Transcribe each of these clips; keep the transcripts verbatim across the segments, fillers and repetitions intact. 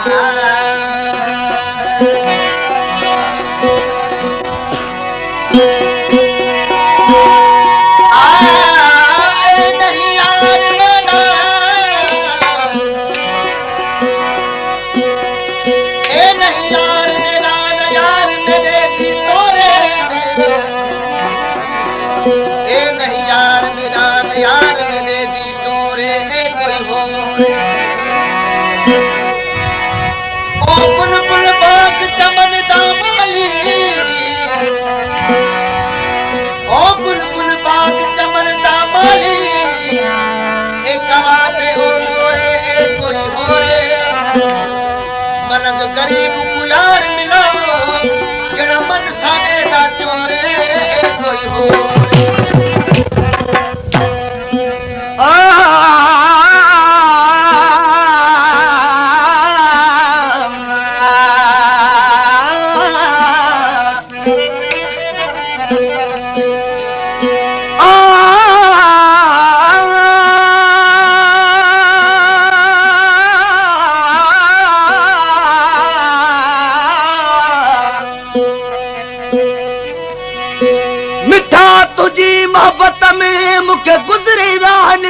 गरीब को यार मिला जड़ा मन सादे दा चोरे कोई होरे मोहब्बत में मुखे गुजरी वान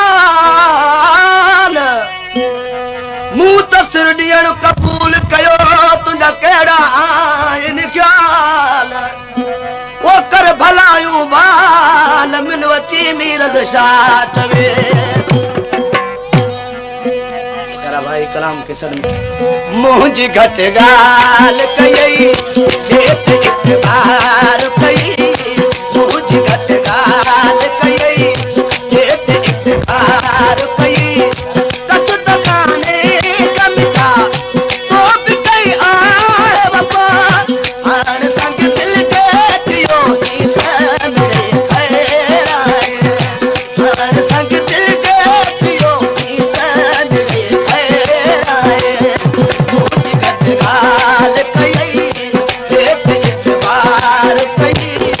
साल मुंह तसर ॾियण कबूल कयो तुंहिंजा कहिड़ा आहिनि ख्याल ओ कर भलायूं बाल मिन अची मीरद छा चवे तेरा भाई कलाम के सर में मुंहिंजी घटि ॻाल्हि कयई जेत इतबार कई मुझे घट गाल कई जेत इतबार कई सच तकाने का मिठा तो भी कई आए बाबा आन संग दिल के दियो ईसन मेरे खैर आए आन संग दिल के दियो ईसन मेरे खैर आए मुझे घट गाल कई जेत इतबार कई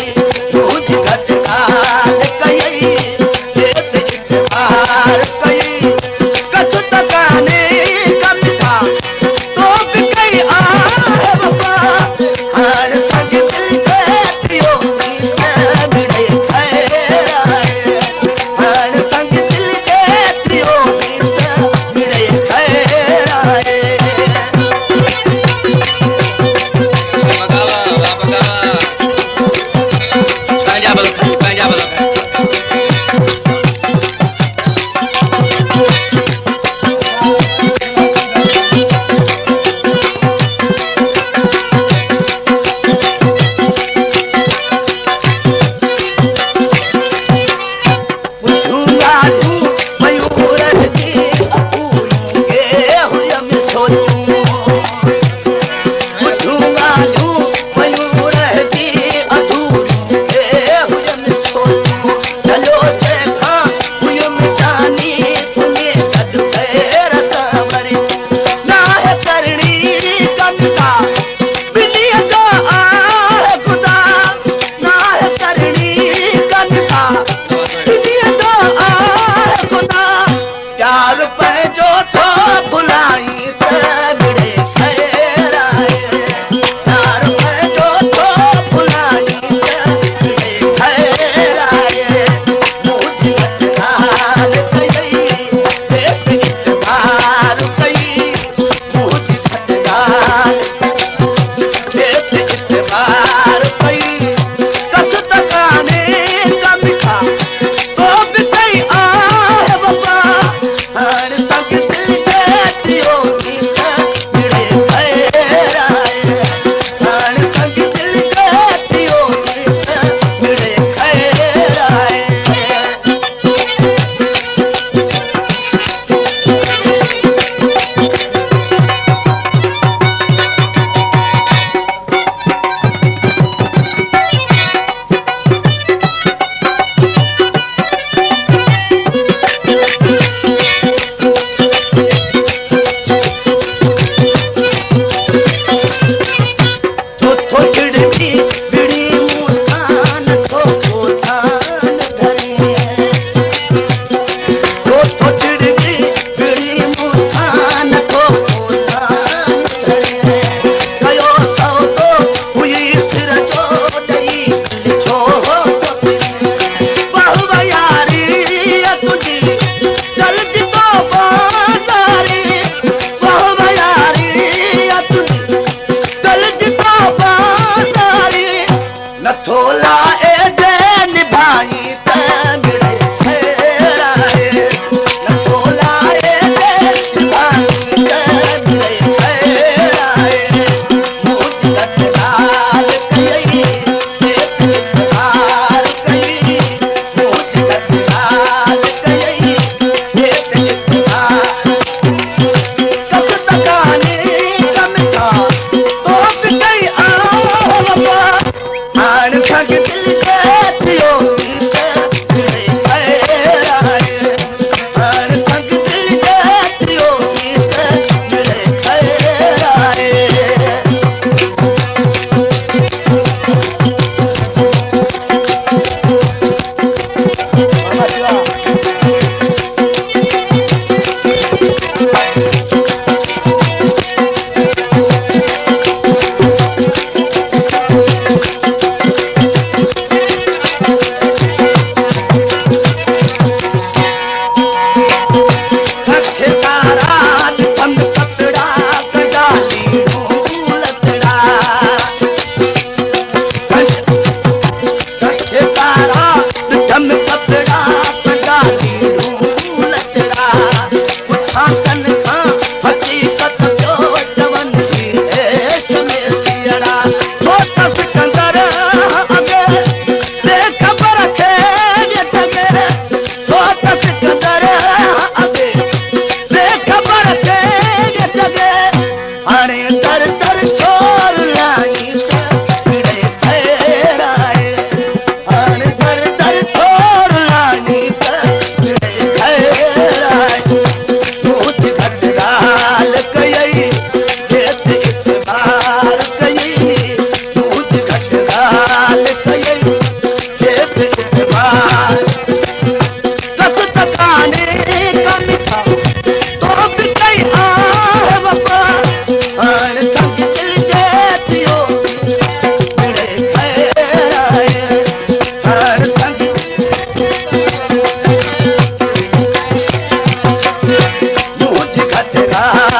गाल